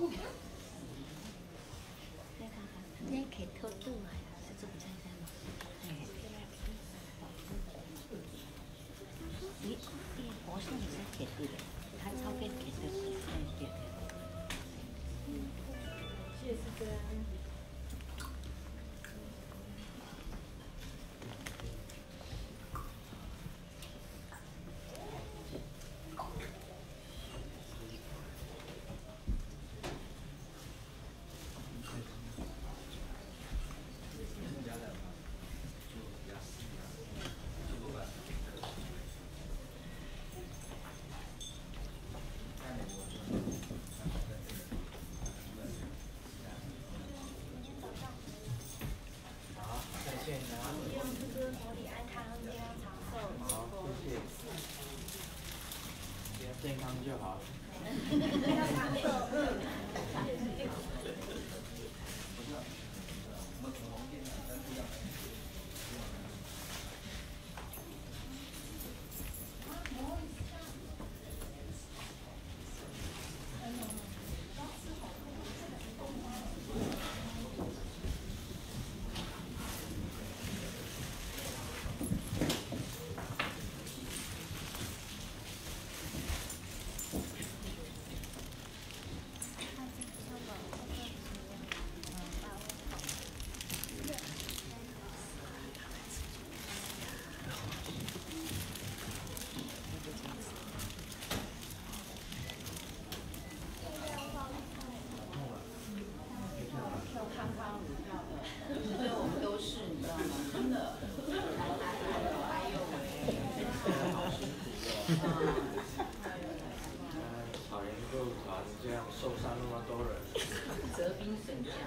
你可以偷渡来啊，是做菜的吗？咦，我上也是铁度的，他超变铁度，对。谢谢师尊。 健康就好。 要长寿。 草原肉团这样受伤那么多人， 折兵神将。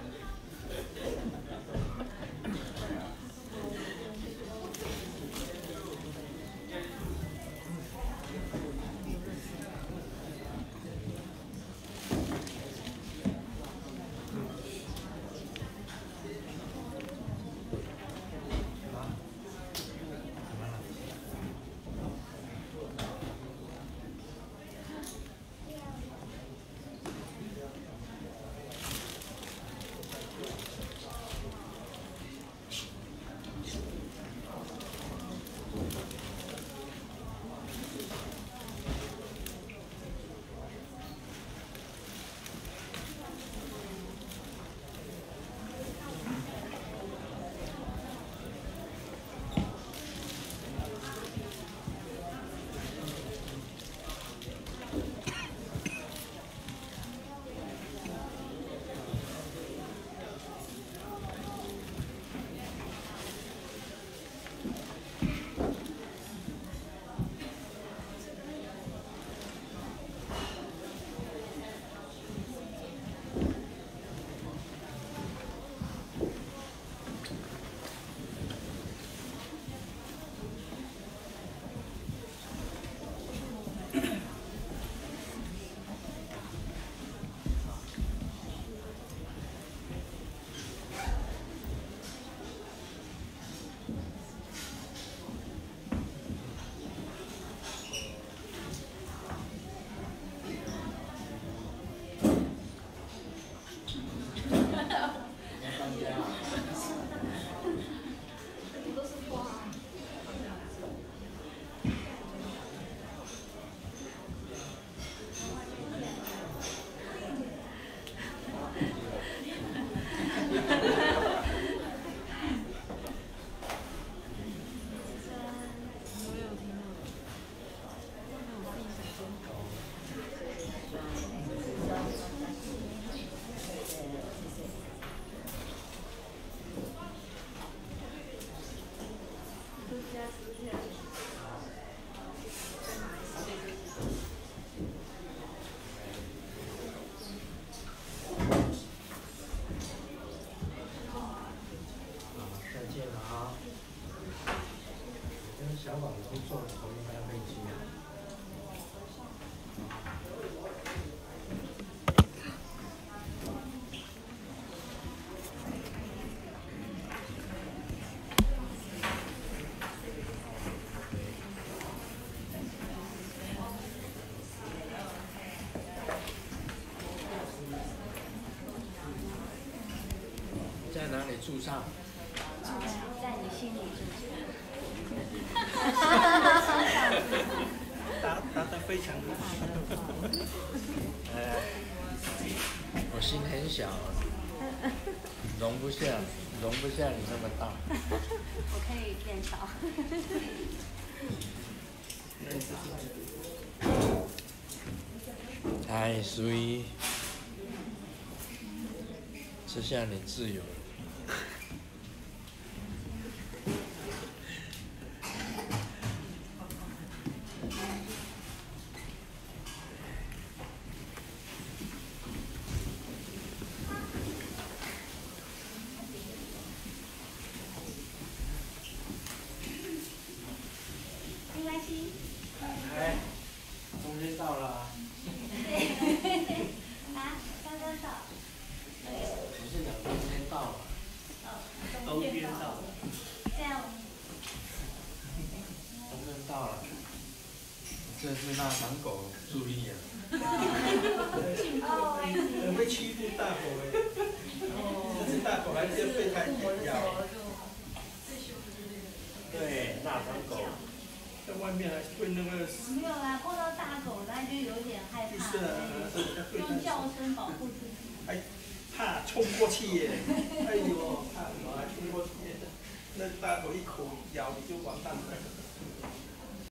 驻唱。 在你心里住。 答得非常好。 我心很小，容不下你那么大。 我可以变少。 哎，所以这下你自由了。 没关系。 哎，中间到了啊。 啊，刚刚到。 我是讲中间到了。 东边到。 这样。 中间到了。这是腊肠狗，注意啊。 很会欺负大狗哎。这只大狗还是被它咬。对，腊肠狗。在外面还会那个。 没有啦，碰到大狗，那就有点害怕， 是啊， 用叫声保护自己。 还怕冲过去耶！哎呦，怕什么还冲过去？那大狗一口咬你就完蛋了。